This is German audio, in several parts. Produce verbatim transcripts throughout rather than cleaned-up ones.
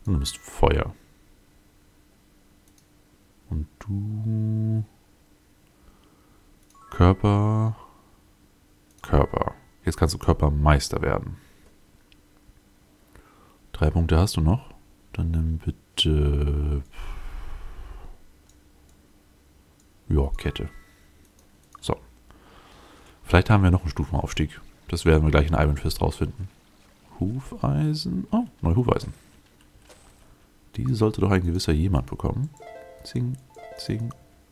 Du bist Feuer. Und du... Körper... Körper. Jetzt kannst du Körpermeister werden. Drei Punkte hast du noch. Dann nimm bitte... Ja, Kette. So. Vielleicht haben wir noch einen Stufenaufstieg. Das werden wir gleich in Iron Fist rausfinden. Hufeisen. Oh, neue Hufeisen. Die sollte doch ein gewisser jemand bekommen. Zing, zing.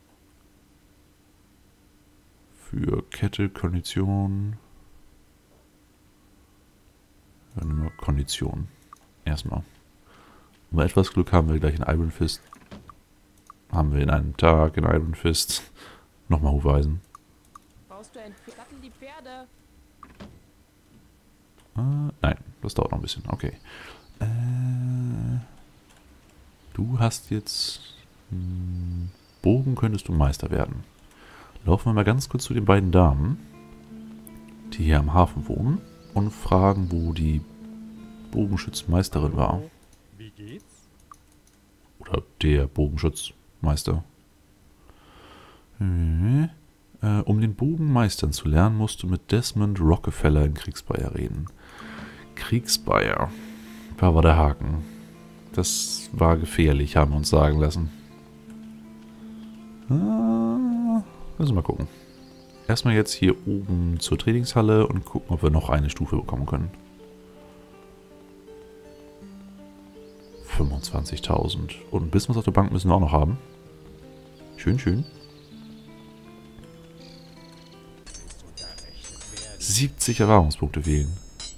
Für Kette, Kondition. Ja, nur Kondition. Erstmal. Und bei etwas Glück haben wir gleich in Iron Fist. Haben wir in einem Tag in Iron Fist. Nochmal Hufeisen. Brauchst du ein Pferd? Sattel die Pferde. Äh, nein, das dauert noch ein bisschen. Okay. Äh, du hast jetzt... Mh, Bogen könntest du Meister werden. Laufen wir mal ganz kurz zu den beiden Damen, die hier am Hafen wohnen, und fragen, wo die Bogenschützmeisterin war. Wie geht's? Oder der Bogenschutzmeister. Äh, äh, um den Bogen meistern zu lernen, musst du mit Desmond Rockefeller in Kriegsbeyer reden. Kriegsbeyer. Da war der Haken. Das war gefährlich, haben wir uns sagen lassen. Ah, müssen wir mal gucken. Erstmal jetzt hier oben zur Trainingshalle und gucken, ob wir noch eine Stufe bekommen können. fünfundzwanzigtausend. Und ein bisschen was auf der Bank müssen wir auch noch haben. Schön, schön. siebzig Erfahrungspunkte wählen.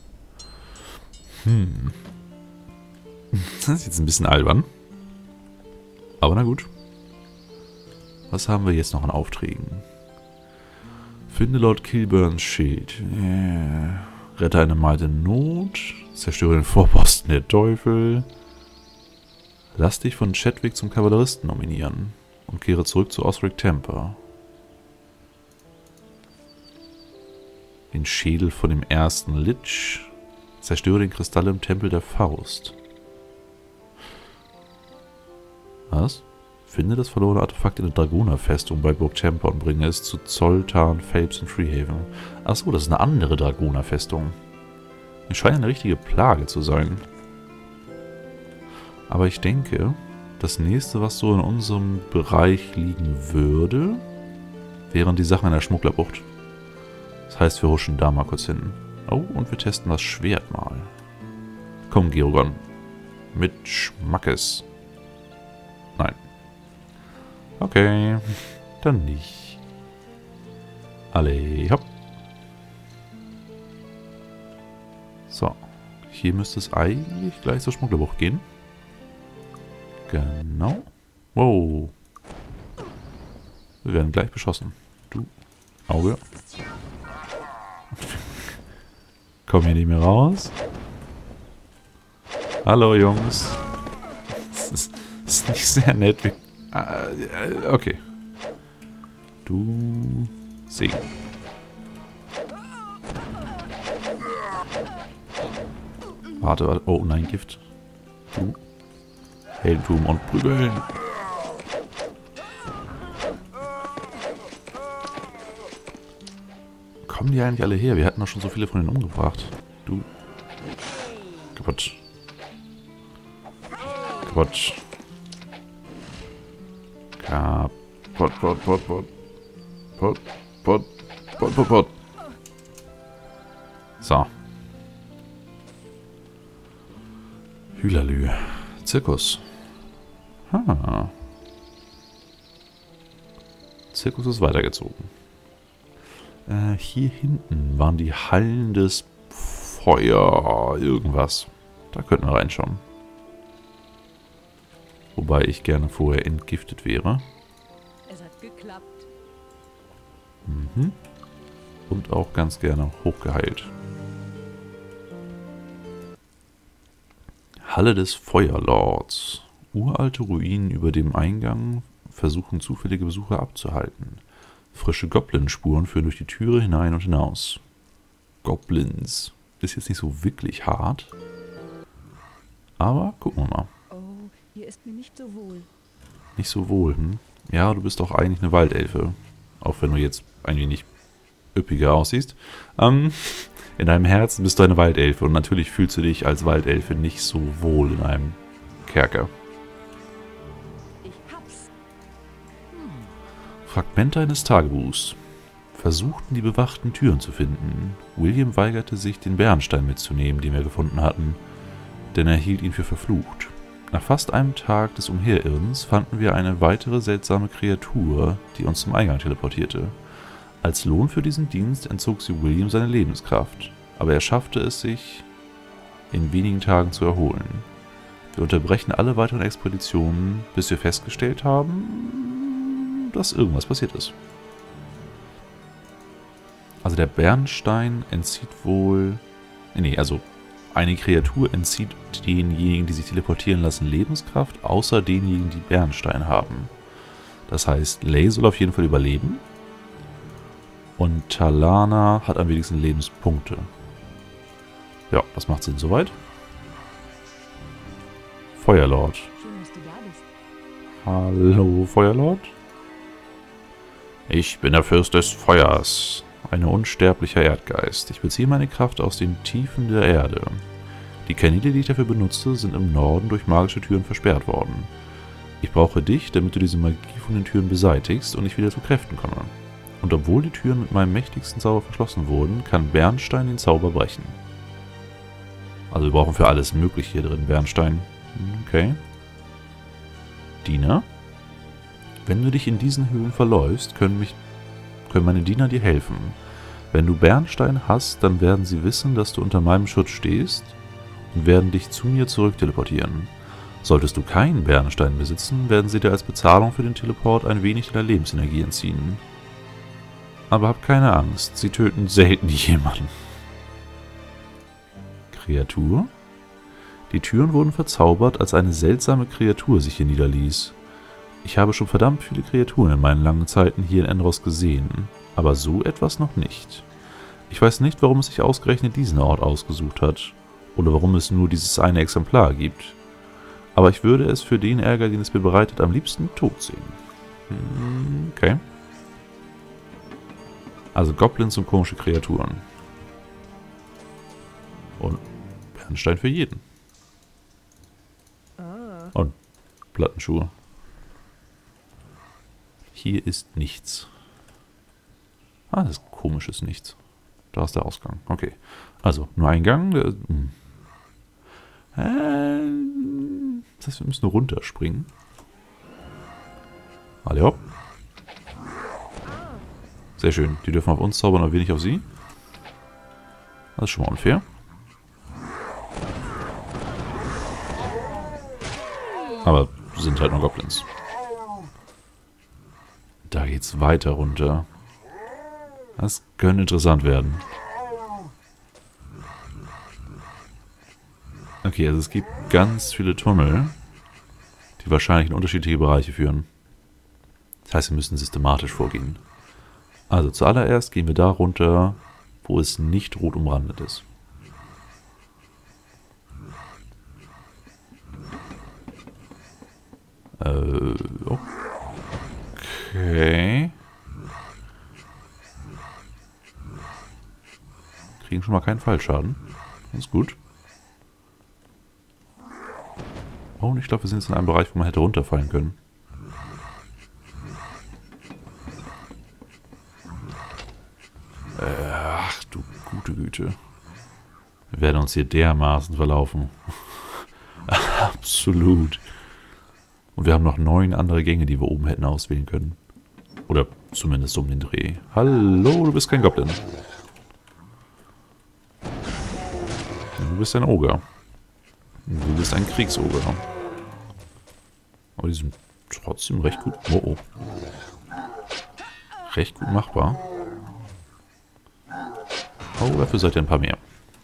Hm. Das ist jetzt ein bisschen albern. Aber na gut. Was haben wir jetzt noch an Aufträgen? Finde Lord Kilburns Schild. Yeah. Rette eine Maid in Not. Zerstöre den Vorposten der Teufel. Lass dich von Chadwick zum Kavalleristen nominieren. Und kehre zurück zu Osric Temper. Den Schädel von dem ersten Lich. Zerstöre den Kristall im Tempel der Faust. Was? Finde das verlorene Artefakt in der Dragonerfestung bei Burg Temper und bringe es zu Zoltan, Phelps und Freehaven. Achso, das ist eine andere Dragonerfestung. Es scheint eine richtige Plage zu sein. Aber ich denke, das nächste, was so in unserem Bereich liegen würde, wären die Sachen in der Schmugglerbucht. Das heißt, wir huschen da mal kurz hin. Oh, und wir testen das Schwert mal. Komm, Geogon. Mit Schmackes. Nein. Okay, dann nicht. Alle, hopp. So, hier müsste es eigentlich gleich zur Schmugglerbucht gehen. Genau. Wow. Wir werden gleich beschossen. Du, Auge. Komm hier nicht mehr raus. Hallo, Jungs. Das ist, das ist nicht sehr nett. Okay. Du... Segen. Warte, warte. Oh nein, Gift. Du. Heldentum und Prügeln. Kommen die eigentlich alle her? Wir hatten doch schon so viele von denen umgebracht. Du. Kaputt. Kaputt. Kaputt, pot, pot, pot. Pot, pot, pot, pot, pot. So. Hülalü. Zirkus. Ha. Zirkus ist weitergezogen. Äh, hier hinten waren die Hallen des Feuer... irgendwas. Da könnten wir reinschauen. Wobei ich gerne vorher entgiftet wäre. Es hat geklappt. Mhm. Und auch ganz gerne hochgeheilt. Halle des Feuerlords. Uralte Ruinen über dem Eingang versuchen zufällige Besucher abzuhalten. Frische Goblin-Spuren führen durch die Türe hinein und hinaus. Goblins. Ist jetzt nicht so wirklich hart. Aber gucken wir mal. Hier ist mir nicht so wohl. Nicht so wohl, hm? Ja, du bist doch eigentlich eine Waldelfe. Auch wenn du jetzt ein wenig üppiger aussiehst. Ähm, in deinem Herzen bist du eine Waldelfe und natürlich fühlst du dich als Waldelfe nicht so wohl in einem Kerker. Ich hab's. Fragmente eines Tagebuchs. Versuchten die bewachten Türen zu finden. William weigerte sich, den Bernstein mitzunehmen, den wir gefunden hatten, denn er hielt ihn für verflucht. Nach fast einem Tag des Umherirrens fanden wir eine weitere seltsame Kreatur, die uns zum Eingang teleportierte. Als Lohn für diesen Dienst entzog sie William seine Lebenskraft, aber er schaffte es sich, in wenigen Tagen zu erholen. Wir unterbrechen alle weiteren Expeditionen, bis wir festgestellt haben, dass irgendwas passiert ist. Also der Bernstein entzieht wohl... Nee, also eine Kreatur entzieht denjenigen, die sich teleportieren lassen, Lebenskraft, außer denjenigen, die Bernstein haben. Das heißt, Lei soll auf jeden Fall überleben. Und Talana hat am wenigsten Lebenspunkte. Ja, das macht Sinn soweit. Feuerlord. Schön, dass du da bist. Hallo, Feuerlord? Ich bin der Fürst des Feuers. Ein unsterblicher Erdgeist. Ich beziehe meine Kraft aus den Tiefen der Erde. Die Kanäle, die ich dafür benutze, sind im Norden durch magische Türen versperrt worden. Ich brauche dich, damit du diese Magie von den Türen beseitigst und ich wieder zu Kräften komme. Und obwohl die Türen mit meinem mächtigsten Zauber verschlossen wurden, kann Bernstein den Zauber brechen. Also wir brauchen für alles Mögliche hier drin Bernstein. Okay. Diener. Wenn du dich in diesen Höhlen verläufst, können, mich, können meine Diener dir helfen. Wenn du Bernstein hast, dann werden sie wissen, dass du unter meinem Schutz stehst und werden dich zu mir zurück teleportieren. Solltest du keinen Bernstein besitzen, werden sie dir als Bezahlung für den Teleport ein wenig deiner Lebensenergie entziehen. Aber hab keine Angst, sie töten selten jemanden. Kreatur? Die Türen wurden verzaubert, als eine seltsame Kreatur sich hier niederließ. Ich habe schon verdammt viele Kreaturen in meinen langen Zeiten hier in Enros gesehen, aber so etwas noch nicht. Ich weiß nicht, warum es sich ausgerechnet diesen Ort ausgesucht hat, oder warum es nur dieses eine Exemplar gibt. Aber ich würde es für den Ärger, den es mir bereitet, am liebsten tot sehen. Okay. Also Goblins und komische Kreaturen. Und Bernstein für jeden. Ah. Und Plattenschuhe. Hier ist nichts. Ah, das ist komisches Nichts. Da ist der Ausgang. Okay. Also, nur ein Gang. Der, hm. äh, das heißt, wir müssen runterspringen. Alle hopp. Sehr schön. Die dürfen auf uns zaubern, aber wenig auf sie. Das ist schon mal unfair. Aber sind halt nur Goblins. Da geht's weiter runter. Das könnte interessant werden. Okay, also es gibt ganz viele Tunnel, die wahrscheinlich in unterschiedliche Bereiche führen. Das heißt, wir müssen systematisch vorgehen. Also zuallererst gehen wir da runter, wo es nicht rot umrandet ist. Äh, okay. Kriegen schon mal keinen Fallschaden. Das ist gut. Oh, und ich glaube, wir sind jetzt in einem Bereich, wo man hätte runterfallen können. Äh, ach du gute Güte. Wir werden uns hier dermaßen verlaufen. Absolut. Und wir haben noch neun andere Gänge, die wir oben hätten auswählen können. Oder zumindest um den Dreh. Hallo, du bist kein Goblin. Du bist ein Oger. Du bist ein Kriegsoger. Aber die sind trotzdem recht gut... Oh, oh. Recht gut machbar. Oh, dafür seid ihr ein paar mehr.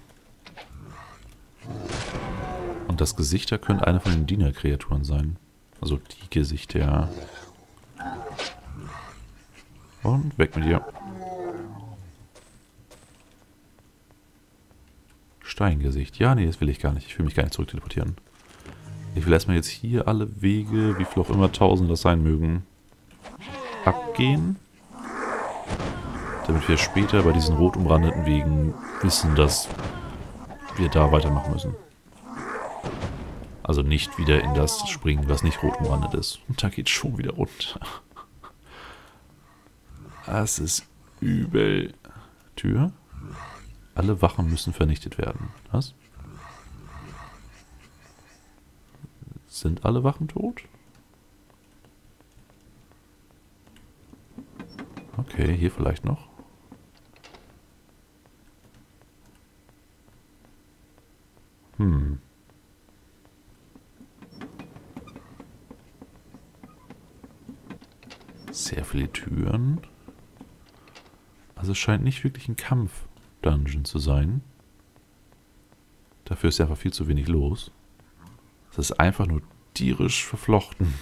Und das Gesichter könnte eine von den Dienerkreaturen sein. Also die Gesichter. Und weg mit dir. Steingesicht. Ja, nee, das will ich gar nicht. Ich will mich gar nicht zurück teleportieren. Ich will erstmal jetzt hier alle Wege, wie viel auch immer tausend das sein mögen, abgehen. Damit wir später bei diesen rot umrandeten Wegen wissen, dass wir da weitermachen müssen. Also nicht wieder in das springen, was nicht rot umrandet ist. Und da geht schon wieder runter. Das ist übel. Tür. Alle Wachen müssen vernichtet werden. Was? Sind alle Wachen tot? Okay, hier vielleicht noch. Hm. Sehr viele Türen. Also es scheint nicht wirklich ein Kampf-Dungeon zu sein. Dafür ist ja einfach viel zu wenig los. Es ist einfach nur tierisch verflochten.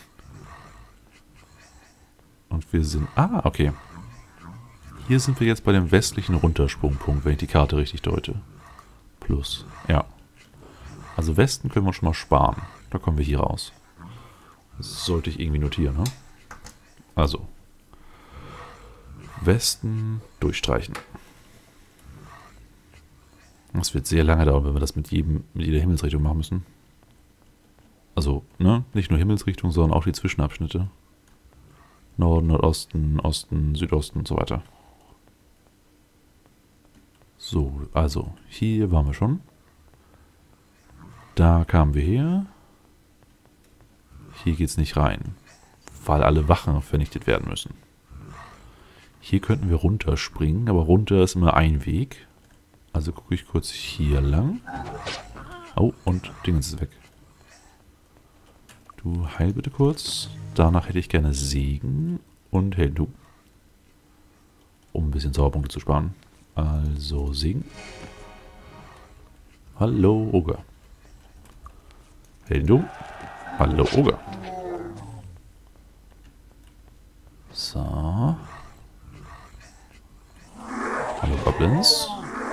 Und wir sind... Ah, okay. Hier sind wir jetzt bei dem westlichen Runtersprungpunkt, wenn ich die Karte richtig deute. Plus, ja. Also Westen können wir uns schon mal sparen. Da kommen wir hier raus. Das sollte ich irgendwie notieren, ne? Also. Westen durchstreichen. Das wird sehr lange dauern, wenn wir das mit jedem, mit jeder Himmelsrichtung machen müssen. Also, ne? Nicht nur Himmelsrichtung, sondern auch die Zwischenabschnitte. Norden, Nordosten, Osten, Südosten und so weiter. So, also, hier waren wir schon. Da kamen wir her. Hier geht's nicht rein, weil alle Wachen vernichtet werden müssen. Hier könnten wir runterspringen, aber runter ist immer ein Weg. Also gucke ich kurz hier lang. Oh, und Dingens ist weg. Du heil bitte kurz. Danach hätte ich gerne Segen und Heil du. Um ein bisschen Zauberpunkte zu sparen. Also Segen. Hallo, Oger. Heil du. Hallo, Oger. So. Hallo, Goblins.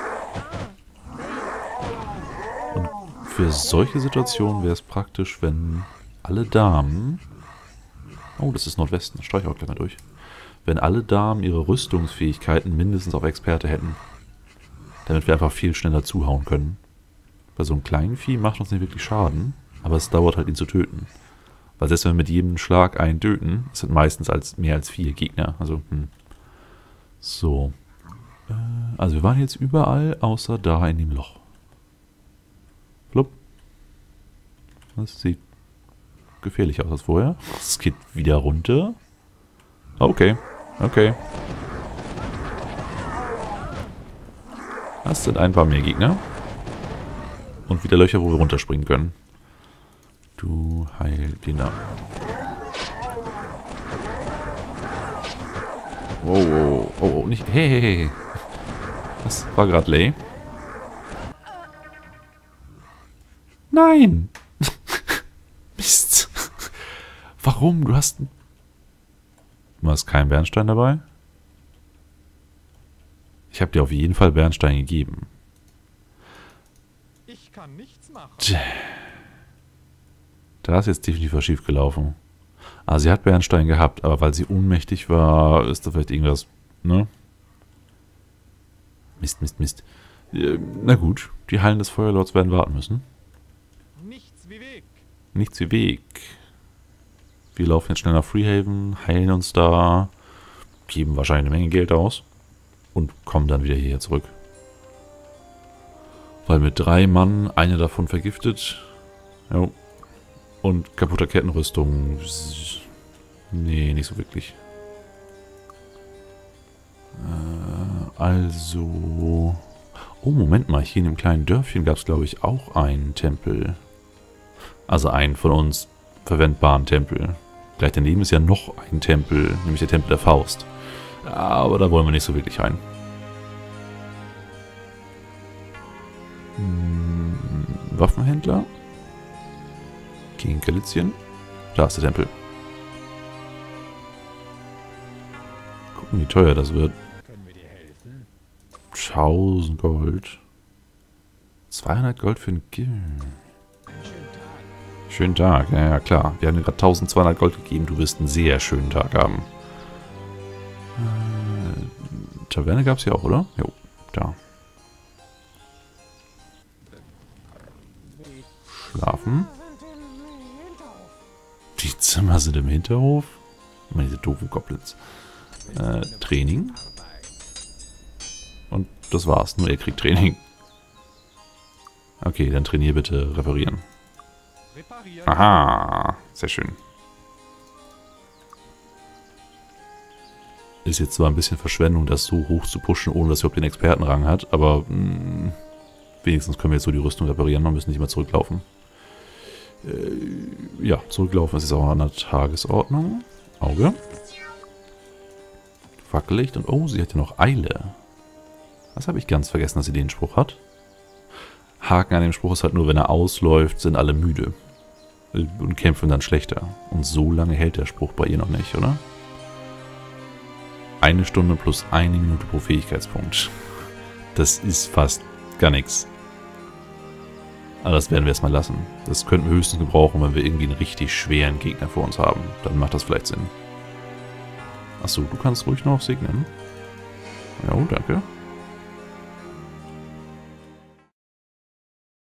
Und für solche Situationen wäre es praktisch, wenn alle Damen... Oh, das ist Nordwesten. Das streiche ich auch gleich mal durch. Wenn alle Damen ihre Rüstungsfähigkeiten mindestens auf Experte hätten. Damit wir einfach viel schneller zuhauen können. Bei so einem kleinen Vieh macht uns nicht wirklich Schaden. Aber es dauert halt, ihn zu töten. Weil selbst wenn wir mit jedem Schlag einen töten, es sind meistens als mehr als vier Gegner. Also, hm. So. Äh, also wir waren jetzt überall, außer da in dem Loch. Flupp. Das sieht gefährlich aus als vorher. Es geht wieder runter. Okay. Okay. Das sind ein paar mehr Gegner. Und wieder Löcher, wo wir runterspringen können. Du heil den ab. Wow, wow, oh, oh, nicht. Hey, hey, hey. Das war gerade Lay. Nein! Mist. Warum? Du hast. Du hast keinen Bernstein dabei? Ich habe dir auf jeden Fall Bernstein gegeben. Ich kann nichts machen. Tch. Da ist jetzt definitiv was schief gelaufen. Ah, sie hat Bernstein gehabt, aber weil sie ohnmächtig war, ist da vielleicht irgendwas, ne? Mist, Mist, Mist. Äh, na gut, die Hallen des Feuerlords werden warten müssen. Nichts wie Weg. Nichts wie Weg. Wir laufen jetzt schnell nach Freehaven, heilen uns da, geben wahrscheinlich eine Menge Geld aus und kommen dann wieder hierher zurück. Weil mit drei Mann, eine davon vergiftet, jo, und kaputter Kettenrüstung, nee, nicht so wirklich. Äh, also, oh, Moment mal, hier in dem kleinen Dörfchen gab es, glaube ich, auch einen Tempel. Also einen von uns verwendbaren Tempel. Gleich daneben ist ja noch ein Tempel, nämlich der Tempel der Faust. Aber da wollen wir nicht so wirklich rein. Hm, Waffenhändler? Gegen Galizien? Da ist der Tempel. Gucken, wie teuer das wird. Können wir dir helfen? tausend Gold. zweihundert Gold für ein Gil. Schönen Tag, ja, ja klar. Wir haben dir gerade tausendzweihundert Gold gegeben. Du wirst einen sehr schönen Tag haben. Äh, Taverne gab es hier auch, oder? Jo, da. Schlafen. Die Zimmer sind im Hinterhof. Immer diese doofen Goblins. Äh, Training. Und das war's. Nur er kriegt Training. Okay, dann trainier bitte reparieren. Reparieren. Aha, sehr schön. Ist jetzt zwar ein bisschen Verschwendung, das so hoch zu pushen, ohne dass er überhaupt den Expertenrang hat, aber mh, wenigstens können wir jetzt so die Rüstung reparieren, wir müssen nicht mehr zurücklaufen. Äh, ja, zurücklaufen ist jetzt auch an der Tagesordnung. Auge. Fackellicht und oh, sie hat ja noch Eile. Das habe ich ganz vergessen, dass sie den Spruch hat. Haken an dem Spruch ist halt nur, wenn er ausläuft, sind alle müde. Und kämpfen dann schlechter. Und so lange hält der Spruch bei ihr noch nicht, oder? Eine Stunde plus eine Minute pro Fähigkeitspunkt. Das ist fast gar nichts. Aber das werden wir erstmal lassen. Das könnten wir höchstens gebrauchen, wenn wir irgendwie einen richtig schweren Gegner vor uns haben. Dann macht das vielleicht Sinn. Achso, du kannst ruhig noch segnen. Ja, danke.